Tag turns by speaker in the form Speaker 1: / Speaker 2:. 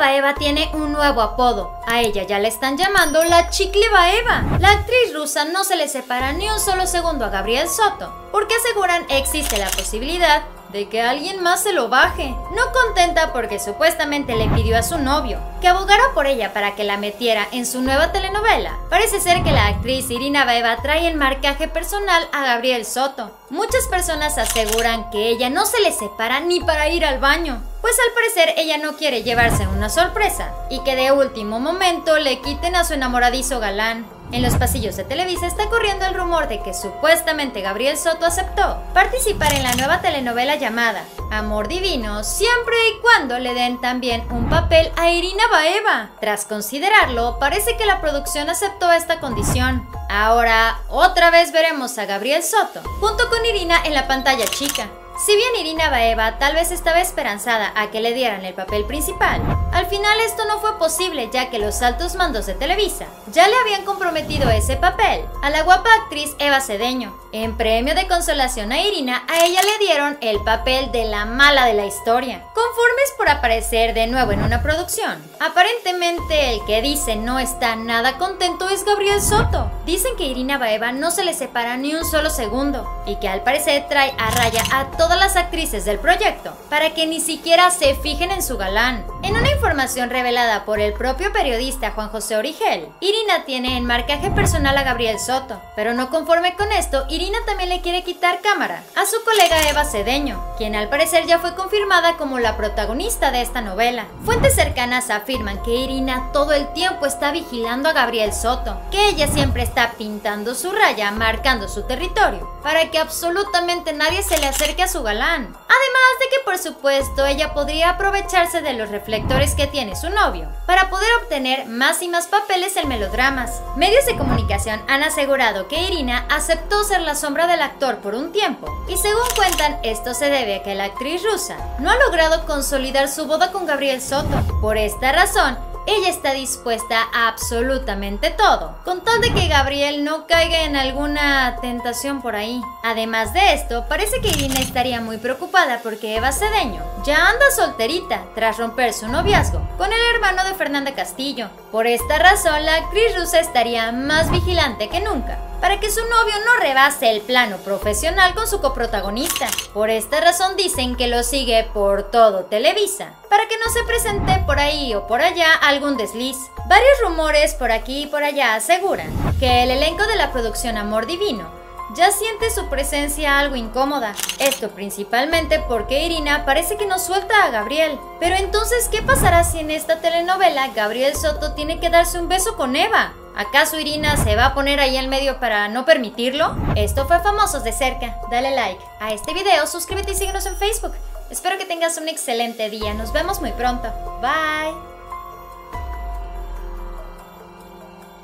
Speaker 1: Baeva tiene un nuevo apodo. A ella ya la están llamando la Chicle Baeva. La actriz rusa no se le separa ni un solo segundo a Gabriel Soto, porque aseguran existe la posibilidad de que alguien más se lo baje. No contenta porque supuestamente le pidió a su novio que abogara por ella para que la metiera en su nueva telenovela. Parece ser que la actriz Irina Baeva trae en marcaje personal a Gabriel Soto. Muchas personas aseguran que ella no se le separa ni para ir al baño, pues al parecer ella no quiere llevarse una sorpresa y que de último momento le quiten a su enamoradizo galán. En los pasillos de Televisa está corriendo el rumor de que supuestamente Gabriel Soto aceptó participar en la nueva telenovela llamada Amor Divino, siempre y cuando le den también un papel a Irina Baeva. Tras considerarlo, parece que la producción aceptó esta condición. Ahora, otra vez veremos a Gabriel Soto junto con Irina en la pantalla chica. Si bien Irina Baeva tal vez estaba esperanzada a que le dieran el papel principal, al final esto no fue posible, ya que los altos mandos de Televisa ya le habían comprometido ese papel a la guapa actriz Eva Cedeño. En premio de consolación a Irina, a ella le dieron el papel de la mala de la historia, conformes por aparecer de nuevo en una producción. Aparentemente el que dice no está nada contento es Gabriel Soto. Dicen que Irina Baeva no se le separa ni un solo segundo y que al parecer trae a raya a todas las actrices del proyecto para que ni siquiera se fijen en su galán. En una información revelada por el propio periodista Juan José Origel, Irina tiene en marcaje personal a Gabriel Soto, pero no conforme con esto, Irina también le quiere quitar cámara a su colega Eva Cedeño, quien al parecer ya fue confirmada como la protagonista de esta novela. Fuentes cercanas afirman que Irina todo el tiempo está vigilando a Gabriel Soto, que ella siempre está pintando su raya, marcando su territorio, para que absolutamente nadie se le acerque a su galán. Además de que por supuesto ella podría aprovecharse de los reflectores que tiene su novio para poder obtener más y más papeles en melodramas. Medios de comunicación han asegurado que Irina aceptó ser la sombra del actor por un tiempo, y según cuentan esto se debe a que la actriz rusa no ha logrado consolidar su boda con Gabriel Soto. Por esta razón, ella está dispuesta a absolutamente todo, con tal de que Gabriel no caiga en alguna tentación por ahí. Además de esto, parece que Irina estaría muy preocupada porque Eva Cedeño ya anda solterita tras romper su noviazgo con el hermano de Fernanda Castillo. Por esta razón, la actriz rusa estaría más vigilante que nunca para que su novio no rebase el plano profesional con su coprotagonista. Por esta razón dicen que lo sigue por todo Televisa, para que no se presente por ahí o por allá algún desliz. Varios rumores por aquí y por allá aseguran que el elenco de la producción Amor Divino ya siente su presencia algo incómoda. Esto principalmente porque Irina parece que no suelta a Gabriel. Pero entonces, ¿qué pasará si en esta telenovela Gabriel Soto tiene que darse un beso con Eva? ¿Acaso Irina se va a poner ahí en medio para no permitirlo? Esto fue Famosos de Cerca. Dale like a este video, suscríbete y síguenos en Facebook. Espero que tengas un excelente día. Nos vemos muy pronto. Bye.